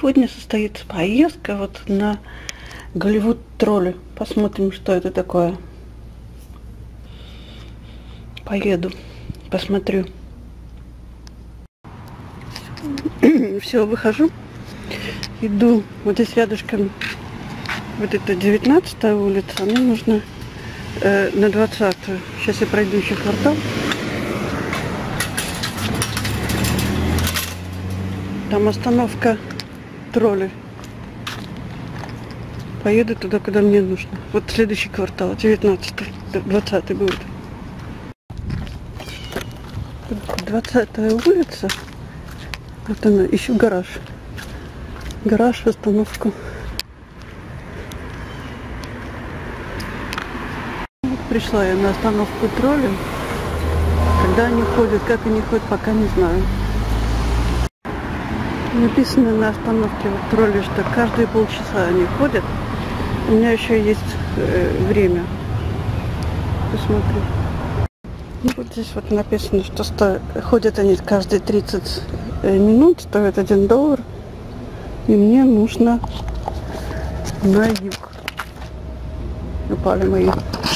сегодня состоится поездка вот на Голливуд тролли. Посмотрим, что это такое. Поеду, посмотрю. Все, выхожу. Иду вот здесь рядышком. Вот это 19-я улица. Мне нужно на 20-ю. Сейчас я пройду еще квартал. Там остановка тролли. Поеду туда, куда мне нужно. Вот следующий квартал, 19-й, 20-й будет. 20-я улица. Вот она, ищу гараж. Гараж, остановку. Вот пришла я на остановку тролли. Когда они ходят, как они ходят, пока не знаю. Написано на остановке вот тролли, что каждые полчаса они ходят. У меня еще есть время. Посмотрю. И вот здесь вот написано, что ходят они каждые 30 минут, стоит $1. И мне нужно на юг. Упали мои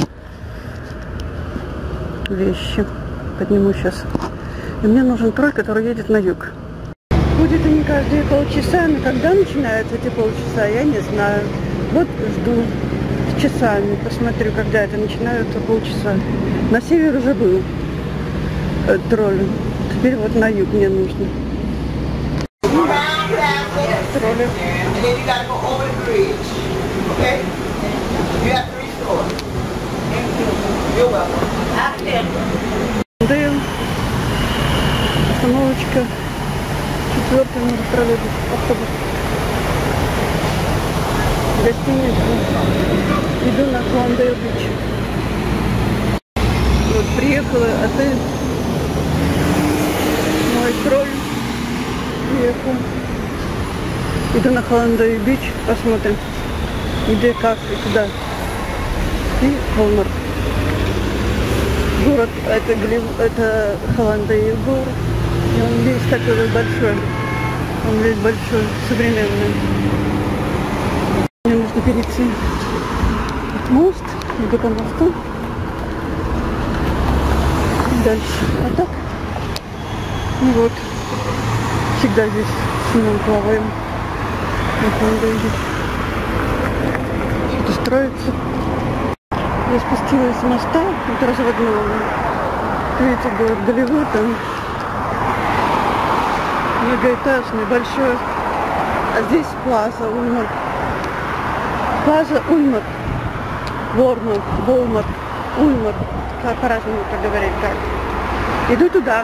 вещи. Подниму сейчас. И мне нужен тролль, который едет на юг. Ходят они каждые полчаса, но когда начинаются эти полчаса, я не знаю. Вот жду с часами, посмотрю, когда это начинаются полчаса. На север уже был тролль, теперь вот на юг мне нужно. Тролли. Дейл. Остановочка. 4-й номер троллейбус, автобус. Гостиница. Иду на Холландейл-Бич. Вот приехала, отель. Мой тролль приехал. Иду на Холландейл-Бич, посмотрим, где, как и куда. И Walmart. Город, это Холландейл город. И он весь такой вот большой. Он весь большой, современный. Мне нужно перейти от мост, иду по мосту. И дальше. А так. Ну вот. Всегда здесь с плаваем. Что-то строится. Я спустилась с моста, вот разводного. Видите, город Голливуд, там многоэтажный, большой. А здесь плаза Ульмарт. Плаза Ульмарт. Walmart, Ульмарт. Как по-разному проговорить как. Иду туда.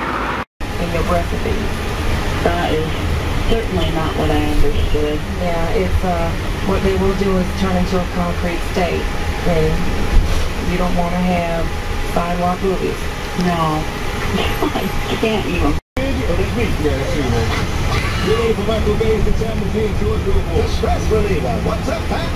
That is certainly not what I understood. Yeah, if what they will do is turn into a concrete state, then you don't want to have sidewalk movies. No, I can't even. Stress reliever. What's up, Pat?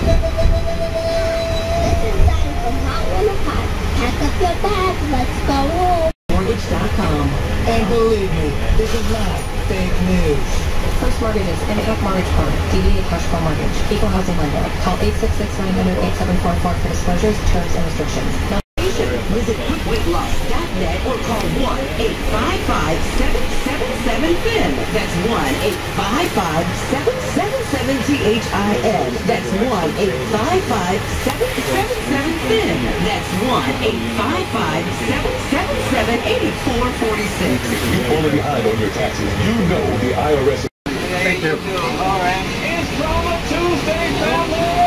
Pack up your bags, let's go home. Mortgage.com. And believe me, this is not fake news. First Mortgage is NF Mortgage Corp. DBA Cash Flow Mortgage. Equal Housing Lender. Call 866-900-8744 for disclosures, terms, and restrictions. Visit quickweightloss.net or call 1-855-777-FIN. That's 1-855-777-THIN. That's 1-855-777-FIN. That's 1-855-777-8446. You're falling behind on your taxes. You know the IRS. Thank you. All right. It's Drama Tuesday, family!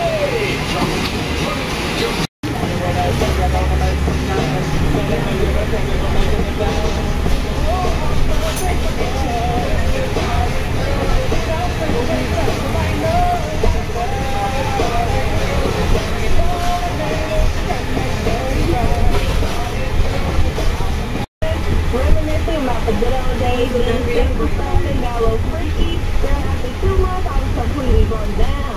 Reminiscing about the good old days when the simple something got a little freaky. Then after 2 months, I was completely going down.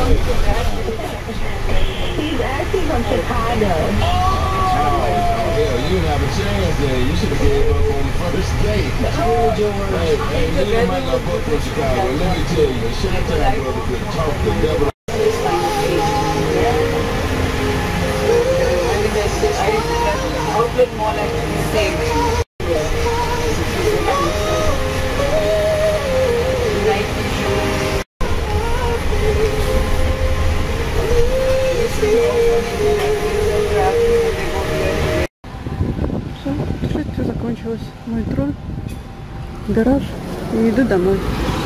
He's actually from Chicago. Oh, you didn't have a chance then. You should have gave up on the first date. Hey, me and Mike got booked from Chicago. Let me tell you, the Chi-Town brother could talk the devil. I would look more like saving. Все, закончилось мой трон, гараж и иду домой.